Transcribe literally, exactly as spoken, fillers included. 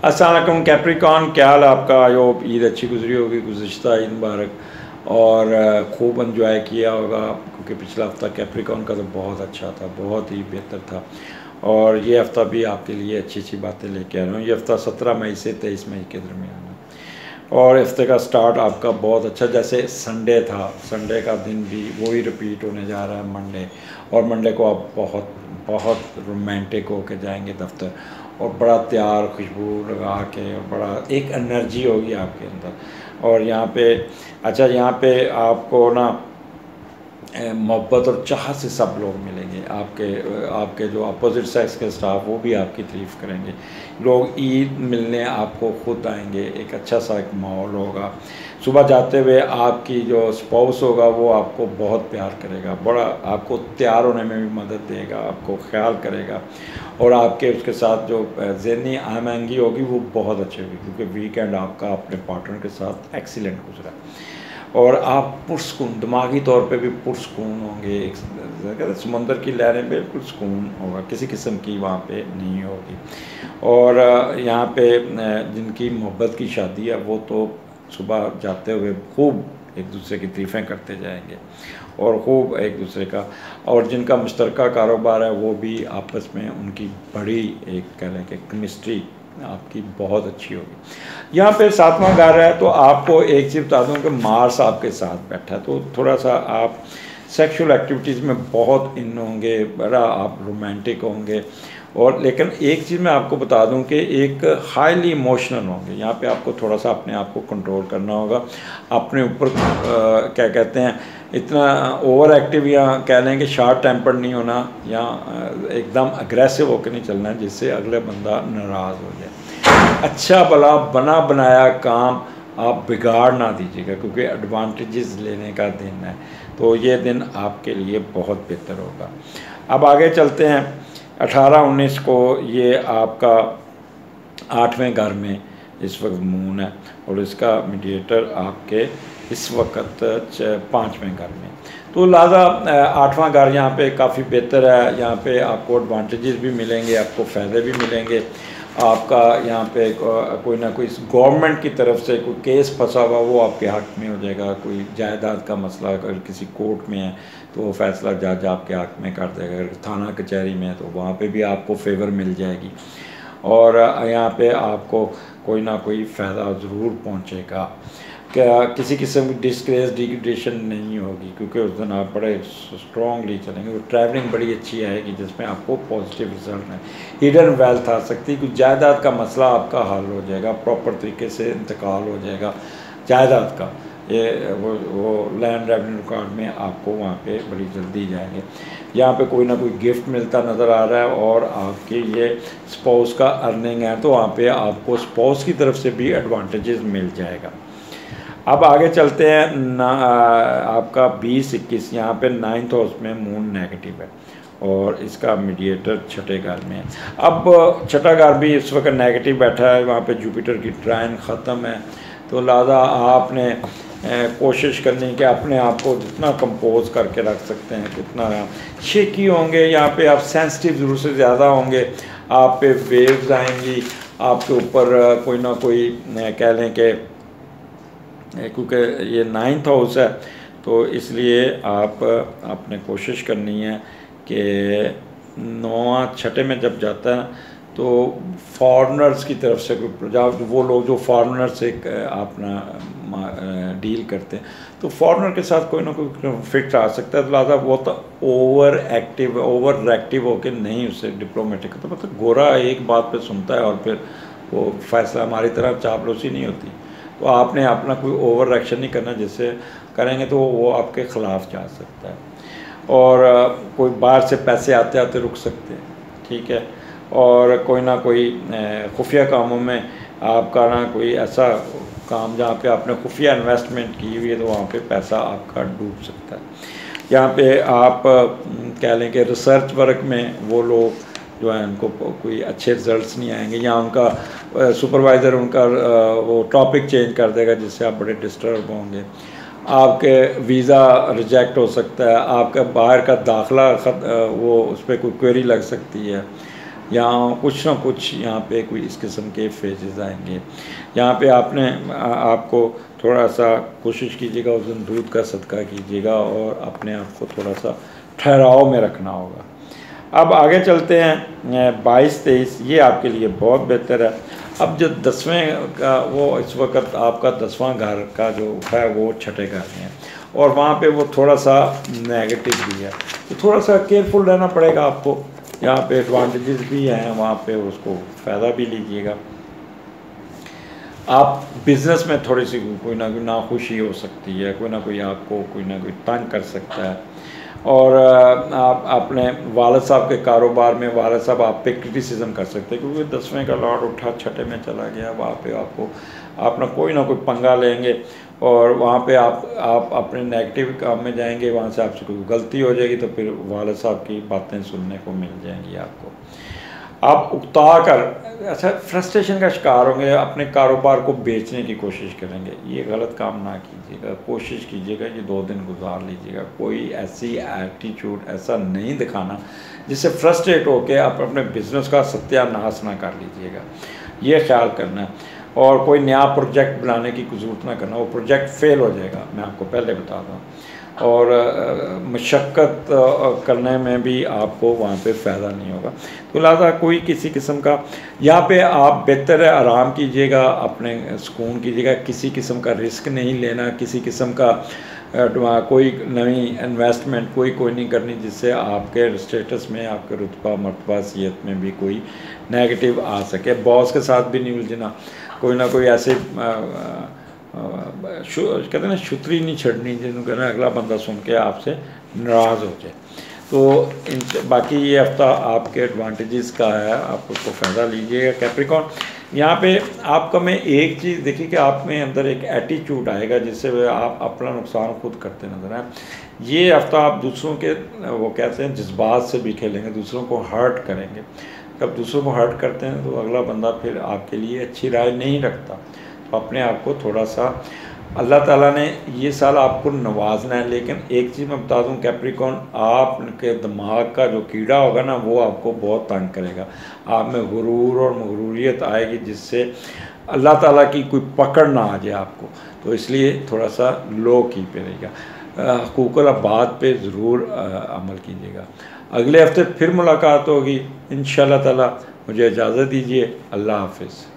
अस्सलाम वालेकुम कैप्रिकॉन, क्या हाल आपका? आई होप ईद अच्छी गुजरी होगी, गुज़िश्ता ईद मुबारक। और खूब इन्जॉय किया होगा क्योंकि पिछला हफ़्ता कैप्रिकॉन का तो बहुत अच्छा था, बहुत ही बेहतर था। और ये हफ़्ता भी आपके लिए अच्छी अच्छी बातें लेके आ रहा हूँ। ये हफ़्ता सत्रह मई से तेईस मई के दरमियान है और हफ्ते का स्टार्ट आपका बहुत अच्छा, जैसे संडे था, संडे का दिन भी वही रिपीट होने जा रहा है मंडे। और मंडे को आप बहुत बहुत रोमांटिक होके जाएंगे दफ्तर और बड़ा तैयार खुशबू लगा के और बड़ा एक एनर्जी होगी आपके अंदर। और यहाँ पे अच्छा, यहाँ पे आपको ना मोहब्बत और चाह से सब लोग मिलेंगे। आपके आपके जो अपोजिट सेक्स के स्टाफ वो भी आपकी तारीफ़ करेंगे। लोग ईद मिलने आपको खुद आएंगे, एक अच्छा सा एक माहौल होगा। सुबह जाते हुए आपकी जो स्पाउस होगा वो आपको बहुत प्यार करेगा, बड़ा आपको तैयार होने में भी मदद देगा, आपको ख्याल करेगा। और आपके उसके साथ जो ज़हनी आहंगी होगी वो बहुत अच्छी होगी क्योंकि वीकेंड आपका अपने पार्टनर के साथ एक्सीलेंट गुजरा और आप पुरस्कून, दिमागी तौर पे भी पुरस्कून होंगे। एक समंदर की लहरें बिल्कुल सुकून होगा, किसी किस्म की वहाँ पे नहीं होगी। और यहाँ पे जिनकी मोहब्बत की शादी है वो तो सुबह जाते हुए खूब एक दूसरे की तारीफ़ें करते जाएंगे और खूब एक दूसरे का। और जिनका मुश्तरका कारोबार है वो भी आपस में उनकी बड़ी एक कह लें कि केमिस्ट्री आपकी बहुत अच्छी होगी। यहाँ पे सातवां घर है तो आपको एक चीज़ बता दूँ कि मार्स आपके साथ बैठा है तो थोड़ा सा आप सेक्सुअल एक्टिविटीज़ में बहुत इन होंगे, बड़ा आप रोमांटिक होंगे। और लेकिन एक चीज़ मैं आपको बता दूं कि एक हाईली इमोशनल होंगे। यहाँ पे आपको थोड़ा सा अपने आप को कंट्रोल करना होगा, अपने ऊपर क्या कहते हैं इतना ओवर एक्टिव या कह लें कि शार्ट टेम्पर्ड नहीं होना या एकदम अग्रेसिव होकर नहीं चलना है जिससे अगले बंदा नाराज़ हो जाए। अच्छा भला बना बनाया काम आप बिगाड़ ना दीजिएगा क्योंकि एडवांटेजेस लेने का दिन है, तो ये दिन आपके लिए बहुत बेहतर होगा। अब आगे चलते हैं। अठारह उन्नीस को ये आपका आठवें घर में इस वक्त मून है और इसका मीडिएटर आपके इस वक्त पाँचवें घर में, तो लिहाजा आठवां घर यहाँ पे काफ़ी बेहतर है। यहाँ पे आपको एडवांटेजेस भी मिलेंगे, आपको फ़ायदे भी मिलेंगे। आपका यहाँ पे कोई ना कोई गवर्नमेंट की तरफ से कोई केस फंसा हुआ वो आपके हक़ में हो जाएगा। कोई जायदाद का मसला अगर किसी कोर्ट में है तो वो फैसला जज आपके हक़ में कर देगा। अगर थाना कचहरी में है तो वहाँ पे भी आपको फेवर मिल जाएगी और यहाँ पे आपको कोई ना कोई फ़ायदा ज़रूर पहुँचेगा। क्या किसी किस्म की डिस्ग्रेस डिग्रेडेशन नहीं होगी क्योंकि उस दिन आप बड़े स्ट्रॉन्गली चलेंगे। वो ट्रैवलिंग बड़ी अच्छी आएगी जिसमें आपको पॉजिटिव रिजल्ट है। हिडन वेल्थ आ सकती है, कुछ जायदाद का मसला आपका हल हो जाएगा, प्रॉपर तरीके से इंतकाल हो जाएगा जायदाद का। ये वो वो लैंड रेवेन्यू रिकॉर्ड में आपको वहाँ पे बड़ी जल्दी जाएंगे। यहाँ पे कोई ना कोई गिफ्ट मिलता नज़र आ रहा है और आपके ये स्पाउस का अर्निंग है तो वहाँ पे आपको स्पाउस की तरफ से भी एडवांटेजेस मिल जाएगा। अब आगे चलते हैं ना, आपका बीस इक्कीस यहाँ पे नाइन्थ हाउस में मून नेगेटिव है और इसका मीडिएटर छठे घर में है। अब छठा घर भी इस वक्त नेगेटिव बैठा है, वहाँ पे जुपिटर की ट्राइन ख़त्म है तो लिहाजा आपने कोशिश करनी कि अपने आप को जितना कंपोज करके रख सकते हैं कितना। शेकी होंगे यहाँ पे, आप सेंसिटिव ज़रूर से ज़्यादा होंगे, आप पे वेव्स आएंगी आपके ऊपर कोई ना कोई कह लें कि क्योंकि ये नाइन्थ हाउस है तो इसलिए आप आपने कोशिश करनी है कि नौवां छठे में जब जाता है तो फॉरेनर्स की तरफ से कोई वो लोग जो फॉरेनर से अपना डील करते हैं तो फॉरेनर के साथ कोई ना कोई कॉन्फ्लिक्ट आ सकता है। तो लिहाजा वो तो ओवर एक्टिव ओवर रिएक्टिव होकर नहीं उससे डिप्लोमेटिक तो मतलब गोरा एक बात पे सुनता है और फिर वो फैसला हमारी तरह चापलूसी नहीं होती। तो आपने अपना कोई ओवर रिएक्शन नहीं करना, जिससे करेंगे तो वो आपके ख़िलाफ़ जा सकता है। और कोई बाहर से पैसे आते आते रुक सकते हैं, ठीक है। और कोई ना कोई खुफिया कामों में आपका ना कोई ऐसा काम जहाँ पे आपने खुफिया इन्वेस्टमेंट की हुई है तो वहाँ पे पैसा आपका डूब सकता है। यहाँ पे आप कह लें कि रिसर्च वर्क में वो लोग जो है उनको कोई अच्छे रिजल्ट्स नहीं आएंगे या उनका सुपरवाइज़र उनका वो टॉपिक चेंज कर देगा जिससे आप बड़े डिस्टर्ब होंगे। आपके वीज़ा रिजेक्ट हो सकता है, आपका बाहर का दाखिला वो उस पर कोई क्वेरी लग सकती है। यहाँ कुछ ना कुछ यहाँ पे कोई इस किस्म के फेजेस आएंगे। यहाँ पे आपने आपको थोड़ा सा कोशिश कीजिएगा, उस दिन दूध का सदका कीजिएगा और अपने आप को थोड़ा सा ठहराव में रखना होगा। अब आगे चलते हैं, बाईस तेईस ये आपके लिए बहुत बेहतर है। अब जो दसवें का वो इस वक्त आपका दसवां घर का जो है वो छठे घर में है और वहाँ पे वो थोड़ा सा नेगेटिव भी है, तो थोड़ा सा केयरफुल रहना पड़ेगा आपको। यहाँ पे एडवांटेजेस भी हैं, वहाँ पे उसको फ़ायदा भी लीजिएगा। आप बिज़नेस में थोड़ी सी कोई ना कोई नाखुशी हो सकती है, कोई ना कोई आपको कोई ना कोई तंग कर सकता है। और आप अपने वालिद साहब के कारोबार में वालिद साहब आप पे क्रिटिसिज्म कर सकते हैं, क्योंकि दसवें का लॉर्ड उठा छठे में चला गया। वहाँ पे आपको अपना कोई ना कोई पंगा लेंगे और वहाँ पे आप आप अपने नेगेटिव काम में जाएंगे, वहाँ से आपसे कोई गलती हो जाएगी तो फिर वालिद साहब की बातें सुनने को मिल जाएंगी आपको। आप उकता कर अच्छा फ्रस्ट्रेशन का शिकार होंगे, अपने कारोबार को बेचने की कोशिश करेंगे। ये गलत काम ना कीजिएगा, कोशिश कीजिएगा कि दो दिन गुजार लीजिएगा। कोई ऐसी एटीट्यूड ऐसा नहीं दिखाना जिससे फ्रस्ट्रेट होकर आप अपने बिज़नेस का सत्यानाश ना कर लीजिएगा, ये ख्याल करना है। और कोई नया प्रोजेक्ट बनाने की जरूरत ना करना, वो प्रोजेक्ट फेल हो जाएगा, मैं आपको पहले बता दूँ। और मशक्क़त करने में भी आपको वहाँ पे फ़ायदा नहीं होगा। तो लिहाजा कोई किसी किस्म का यहाँ पे आप बेहतर है आराम कीजिएगा, अपने सुकून कीजिएगा, किसी किस्म का रिस्क नहीं लेना, किसी किस्म का कोई नई इन्वेस्टमेंट कोई कोई नहीं करनी जिससे आपके स्टेटस में, आपके रुतबा मर्तबा सीहत में भी कोई नेगेटिव आ सके। बॉस के साथ भी नहीं उलझना, कोई ना कोई ऐसे कहते हैं ना छुतरी नहीं छड़नी जिन्होंने कहना अगला बंदा सुन के आपसे नाराज़ हो जाए। तो इन बाकी ये हफ्ता आपके एडवांटेजेस का है, आप उसको फ़ायदा लीजिएगा कैप्रिकॉर्न। यहाँ पे आपका मैं एक चीज़ देखिए कि आप में अंदर एक एटीट्यूड आएगा जिससे आप अपना नुकसान खुद करते नजर आए। ये हफ्ता आप दूसरों के वो कहते हैं जज्बात से भी खेलेंगे, दूसरों को हर्ट करेंगे। जब दूसरों को हर्ट करते हैं तो अगला बंदा फिर आपके लिए अच्छी राय नहीं रखता। तो अपने आप को थोड़ा सा, अल्लाह ताला ने ये साल आपको नवाजना है, लेकिन एक चीज़ मैं बता दूं कैप्रिकॉर्न, आपके दिमाग का जो कीड़ा होगा ना वो आपको बहुत तंग करेगा। आप में गुरूर और मगरूरियत आएगी जिससे अल्लाह ताला की कोई पकड़ ना आ जाए आपको। तो इसलिए थोड़ा सा लो की पे रहेगा, हुकूकुल बात पे ज़रूर अमल कीजिएगा। अगले हफ्ते फिर मुलाकात होगी इंशाअल्लाह ताला। मुझे इजाज़त दीजिए, अल्लाह हाफिज़।